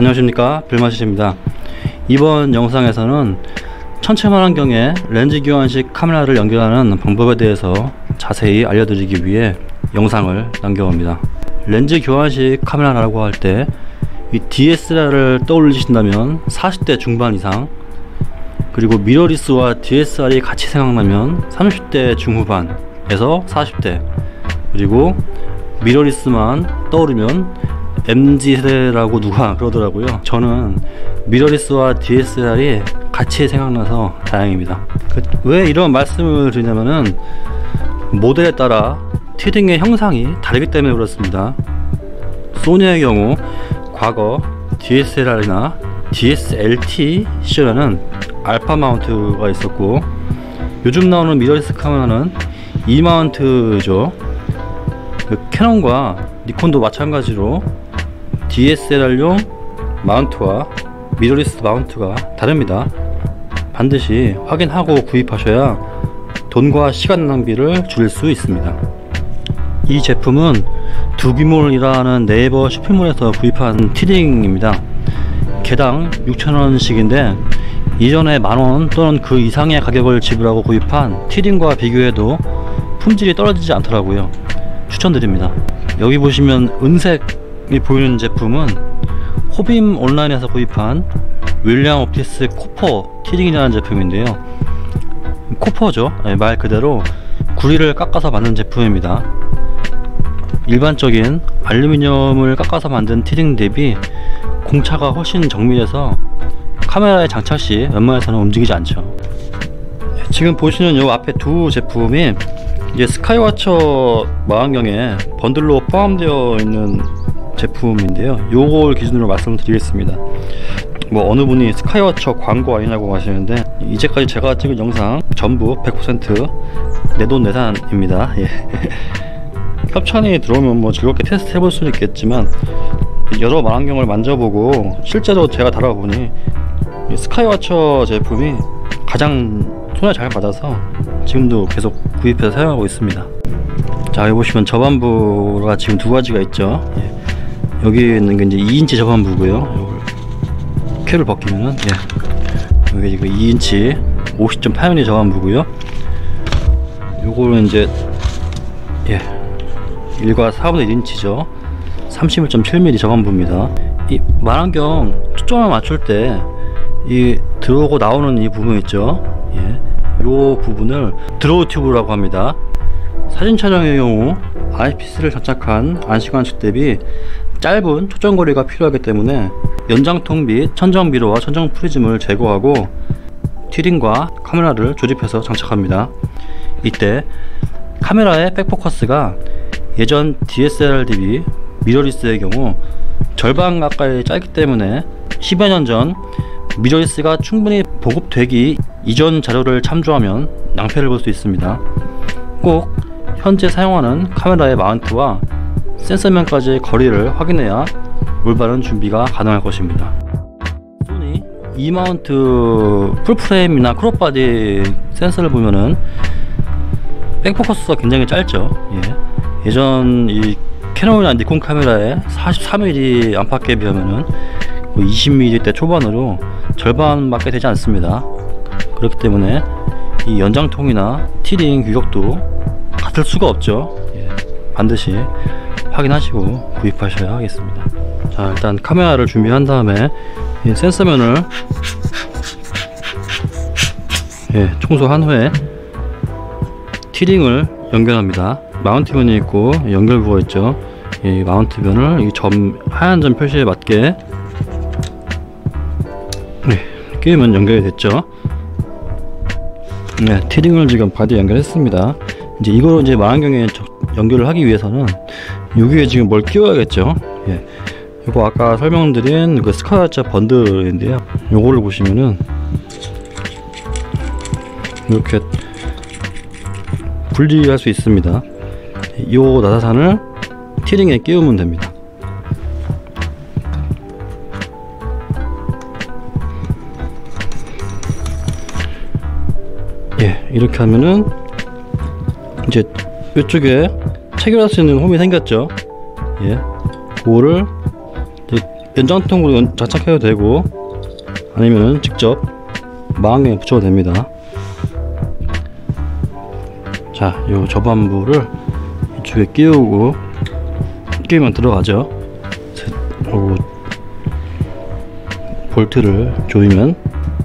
안녕하십니까, 빌마시입니다. 이번 영상에서는 천체만 환경에 렌즈 교환식 카메라를 연결하는 방법에 대해서 자세히 알려드리기 위해 영상을 남겨봅니다. 렌즈 교환식 카메라라고 할 때 이 DSLR을 떠올리신다면 40대 중반 이상, 그리고 미러리스와 DSLR이 같이 생각나면 30대 중후반에서 40대, 그리고 미러리스만 떠오르면 MZ세대라고 누가 그러더라고요. 저는 미러리스와 DSLR이 같이 생각나서 다행입니다. 왜 이런 말씀을 드리냐면은 모델에 따라 티딩의 형상이 다르기 때문에 그렇습니다. 소니의 경우 과거 DSLR이나 DSLT 시절에는 알파 마운트가 있었고, 요즘 나오는 미러리스 카메라는 E 마운트죠. 캐논과 니콘도 마찬가지로 DSLR용 마운트와 미러리스 마운트가 다릅니다. 반드시 확인하고 구입하셔야 돈과 시간 낭비를 줄일 수 있습니다. 이 제품은 두기몰이라는 네이버 쇼핑몰에서 구입한 티딩입니다. 개당 6,000원씩인데 이전에 만원 또는 그 이상의 가격을 지불하고 구입한 티딩과 비교해도 품질이 떨어지지 않더라고요. 추천드립니다. 여기 보시면 은색이 보이는 제품은 호빔 온라인에서 구입한 윌리엄 옵티스 코퍼 티딩이라는 제품인데요. 코퍼죠. 말 그대로 구리를 깎아서 만든 제품입니다. 일반적인 알루미늄을 깎아서 만든 티딩 대비 공차가 훨씬 정밀해서 카메라에 장착 시 웬만해서는 움직이지 않죠. 지금 보시는 요 앞에 두 제품이 이제 스카이워처 망원경에 번들로 포함되어 있는 제품인데요. 요걸 기준으로 말씀을 드리겠습니다. 뭐 어느 분이 스카이워처 광고 아니냐고 하시는데, 이제까지 제가 찍은 영상 전부 100% 내돈내산입니다. 예. 협찬이 들어오면 뭐 즐겁게 테스트 해볼 수는 있겠지만, 여러 망원경을 만져보고 실제로 제가 다뤄보니 스카이워처 제품이 가장 손에 잘 맞아서 지금도 계속 구입해서 사용하고 있습니다. 자, 여기 보시면 저반부가 지금 두 가지가 있죠. 예. 여기 있는 게 이제 2인치 저반부고요. 캡을 벗기면은, 예, 여기 지금 2인치 50.8mm 저반부고요. 요거는 이제, 예, 1과 4분의 1인치죠 31.7mm 저반부입니다. 이 망원경 초점을 맞출 때 이 들어오고 나오는 이 부분 있죠. 예, 요 부분을 드로우 튜브라고 합니다. 사진 촬영의 경우 아이피스를 장착한 안시관측 대비 짧은 초점거리가 필요하기 때문에 연장통 및 천정미러와 천정 프리즘을 제거하고 티딩과 카메라를 조립해서 장착합니다. 이때 카메라의 백포커스가 예전 DSLR 대비 미러리스의 경우 절반 가까이 짧기 때문에 10여 년 전 미러리스가 충분히 보급되기 이전 자료를 참조하면 낭패를 볼 수 있습니다. 꼭 현재 사용하는 카메라의 마운트와 센서면까지의 거리를 확인해야 올바른 준비가 가능할 것입니다. 소니 E 마운트 풀프레임이나 크롭바디 센서를 보면은 백포커스가 굉장히 짧죠. 예. 예전 이 캐논이나 니콘 카메라의 43mm 안팎에 비하면은 20mm대 초반으로 절반밖에 되지 않습니다. 그렇기 때문에 이 연장통이나 티딩 규격도 같을 수가 없죠. 예. 반드시 확인하시고 구입하셔야 하겠습니다. 자, 일단 카메라를 준비한 다음에 이 센서면을, 예, 청소한 후에 티딩을 연결합니다. 마운트면이 있고 연결부가 있죠. 이 마운트면을 이 하얀 점 표시에 맞게, 네, 끼우면 연결이 됐죠. 네, 티딩을 지금 바디에 연결했습니다. 이제 이거로 이제 망원경에 연결을 하기 위해서는 여기에 지금 뭘 끼워야겠죠. 예, 이거 아까 설명드린 그 스카이워처 번들인데요. 요거를 보시면은 이렇게 분리할 수 있습니다. 요 나사산을 티딩에 끼우면 됩니다. 예, 이렇게 하면은 이제 이쪽에 체결할 수 있는 홈이 생겼죠. 예, 그거를 연장통으로 장착해도 되고 아니면 직접 망원경에 붙여도 됩니다. 자, 요 접안부를 이쪽에 끼우면 들어가죠. 그리고 볼트를 조이면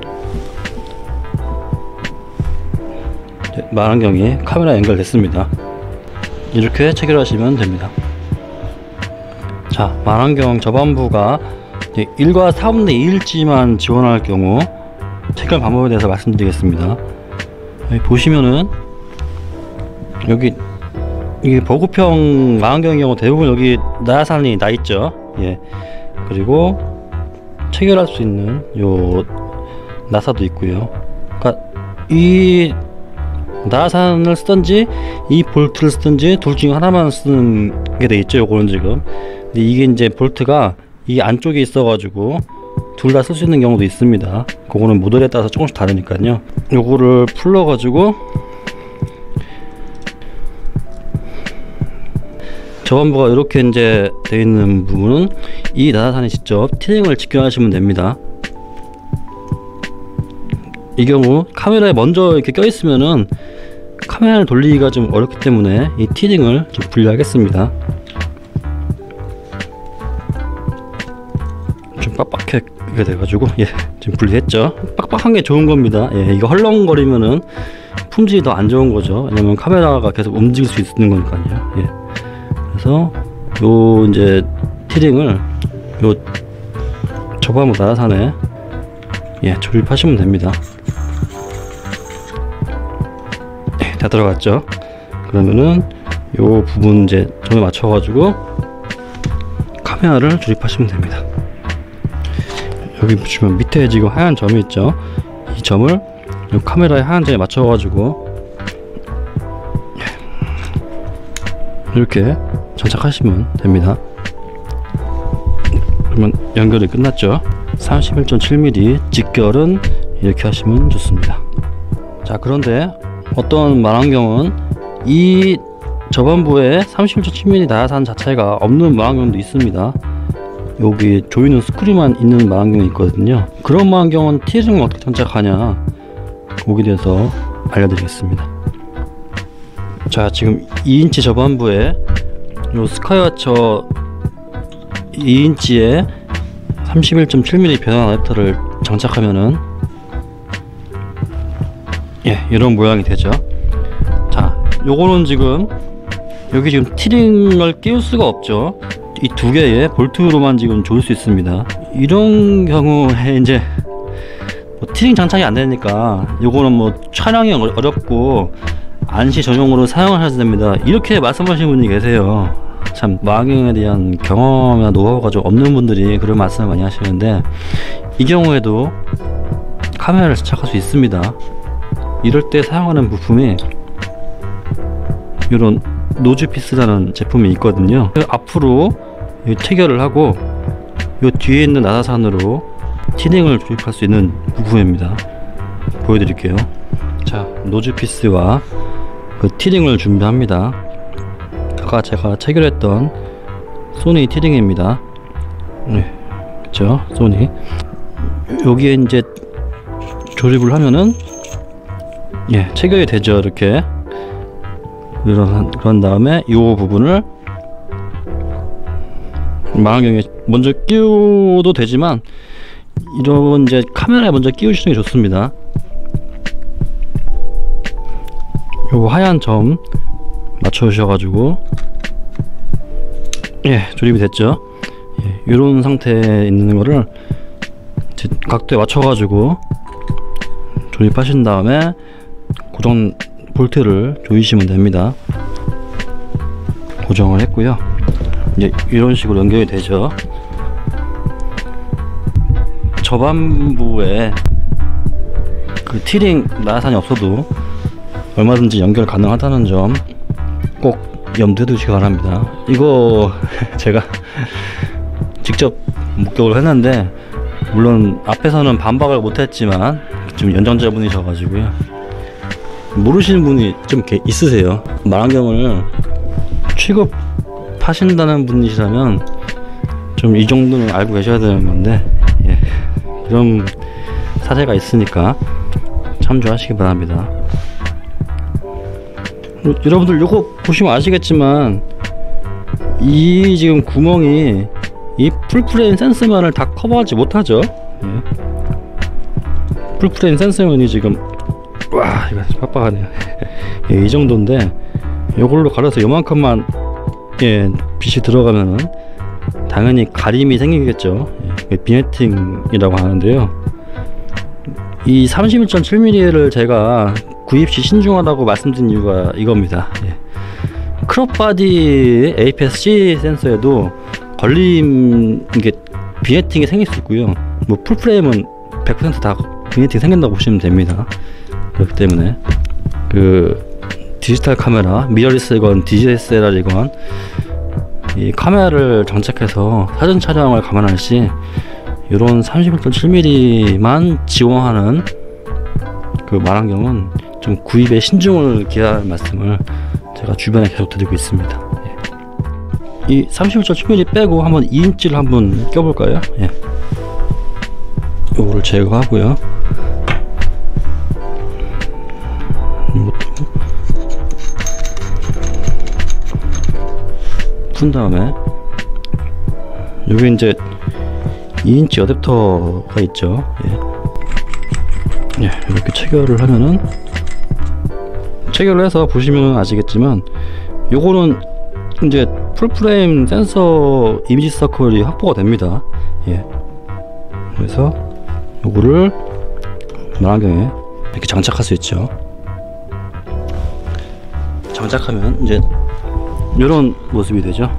망원경이 카메라 연결됐습니다. 이렇게 체결하시면 됩니다. 자, 망원경 접안부가 1과 4분의 2일지만 지원할 경우 체결 방법에 대해서 말씀드리겠습니다. 여기 보시면은 여기 이게 보급형 망원경의 경우 대부분 여기 나사산이 나 있죠. 예. 그리고 체결할 수 있는 요 나사도 있고요. 그러니까 이 나사산을 쓰든지 이 볼트를 쓰든지 둘 중 하나만 쓰는 게 돼 있죠. 요거는 지금. 근데 이게 이제 볼트가 이 안쪽에 있어 가지고 둘 다 쓸 수 있는 경우도 있습니다. 그거는 모델에 따라서 조금씩 다르니까요. 요거를 풀러 가지고 접안부가 이렇게 이제 되어 있는 부분은 이 나사산에 직접 티링을 직결하시면 됩니다. 이 경우 카메라에 먼저 이렇게 껴 있으면은 카메라를 돌리기가 좀 어렵기 때문에 이 티링을 좀 분리하겠습니다. 좀 빡빡하게 돼가지고 지금 분리했죠. 빡빡한 게 좋은 겁니다. 이거 헐렁거리면은 품질이 더 안 좋은 거죠. 왜냐면 카메라가 계속 움직일 수 있는 거니까요. 그래서 요 이제 티링을 요 접안부 나사산에 조립하시면 됩니다. 다 들어갔죠. 그러면은 요 부분 이제 점에 맞춰 가지고 카메라를 조립하시면 됩니다. 여기 보시면 밑에 지금 하얀 점이 있죠. 이 점을 요 카메라의 하얀 점에 맞춰 가지고 이렇게 장착하시면 됩니다. 그러면 연결이 끝났죠. 31.7mm 직결은 이렇게 하시면 좋습니다. 자, 그런데 어떤 망원경은 이 접안부에 31.7mm 나사산 자체가 없는 망원경도 있습니다. 여기 조이는 스크류만 있는 망원경이 있거든요. 그런 망원경은 티링을 어떻게 장착하냐, 거기에 대해서 알려드리겠습니다. 자, 지금 2인치 접안부에 요 스카이와처 2인치에 31.7mm 변환 어댑터를 장착하면은 이런 모양이 되죠. 자, 요거는 지금 여기 지금 티링을 끼울 수가 없죠. 이 두 개의 볼트로만 지금 조일 수 있습니다. 이런 경우에 이제 뭐 티링 장착이 안 되니까 요거는 뭐 촬영이 어렵고 안시 전용으로 사용하셔야 됩니다. 이렇게 말씀하시는 분이 계세요. 참 망원경에 대한 경험이나 노하우가 좀 없는 분들이 그런 말씀을 많이 하시는데, 이 경우에도 카메라를 장착할 수 있습니다. 이럴 때 사용하는 부품이 이런 노즈피스라는 제품이 있거든요. 앞으로 체결을 하고 이 뒤에 있는 나사산으로 티링을 조립할 수 있는 부품입니다. 보여드릴게요. 자, 노즈피스와 그 티링을 준비합니다. 아까 제가 체결했던 소니 티링입니다. 그쵸, 소니. 여기에 이제 조립을 하면은 체결이 되죠. 이렇게. 그런 다음에 이 부분을 망원경에 먼저 끼워도 되지만 이런 이제 카메라에 먼저 끼우시는 게 좋습니다. 요 하얀 점 맞춰 주셔가지고 조립이 됐죠. 이런 상태에 있는 거를 각도에 맞춰가지고 조립하신 다음에 고정 볼트를 조이시면 됩니다. 고정을 했고요. 이제 이런 식으로 연결이 되죠. 접안부에 그 티링 나사산이 없어도 얼마든지 연결 가능하다는 점 꼭 염두에 두시기 바랍니다. 이거 제가 직접 목격을 했는데, 물론 앞에서는 반박을 못했지만 좀 연장자분이셔가지고요, 모르시는 분이 좀 있으세요. 망원경을 취급하신다는 분이시라면 좀 이 정도는 알고 계셔야 되는 건데, 예, 그런 사례가 있으니까 참조하시기 바랍니다. 여러분들 요거 보시면 아시겠지만 이 지금 구멍이 이 풀프레임 센서면을 다 커버하지 못하죠. 예. 풀프레임 센서면이 지금 와 이거 빡빡하네요. 예, 이 정도인데 요걸로 가려서 요만큼만 예, 빛이 들어가면은 당연히 가림이 생기겠죠. 예, 비네팅이라고 하는데요. 이 31.7mm를 제가 구입 시 신중하다고 말씀드린 이유가 이겁니다. 예. 크롭바디 APS-C 센서에도 걸림, 이게 비네팅이 생길 수 있고요. 뭐 풀프레임은 100% 다 비네팅 생긴다고 보시면 됩니다. 그렇기 때문에 그 디지털 카메라, 미러리스건 DSLR이건 이 카메라를 장착해서 사진 촬영을 감안할 시 이런 31.7mm만 지원하는 그 망원경은 좀 구입에 신중을 기할 말씀을 제가 주변에 계속 드리고 있습니다. 예. 이 31.7mm 빼고 한번 2인치를 한번 껴볼까요? 예. 요거를 제거하고요. 이것도 푼 다음에 여기 이제 2인치 어댑터가 있죠. 예. 예, 이렇게 체결을 하면은 체결을 해서 보시면 아시겠지만 요거는 이제 풀프레임 센서 이미지 서클이 확보가 됩니다. 예. 그래서 요거를 망원경에 이렇게 장착할 수 있죠. 장착하면 이제 이런 모습이 되죠.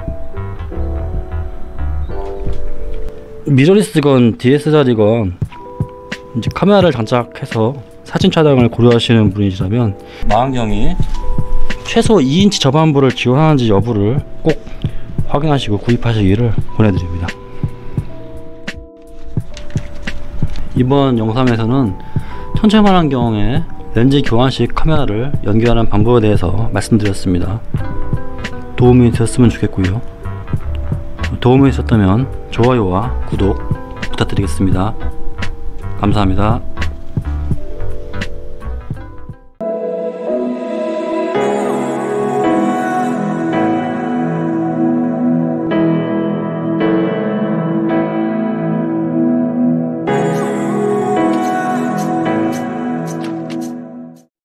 미러리스건 DSLR이건 이제 카메라를 장착해서 사진 촬영을 고려하시는 분이시라면 망원경이 최소 2인치 저반부를 지원하는지 여부를 꼭 확인하시고 구입하시기를 권해드립니다. 이번 영상에서는 천체 망원경에 렌즈 교환식 카메라를 연결하는 방법에 대해서 말씀드렸습니다. 도움이 되었으면 좋겠고요. 도움이 있었다면 좋아요와 구독 부탁드리겠습니다. 감사합니다.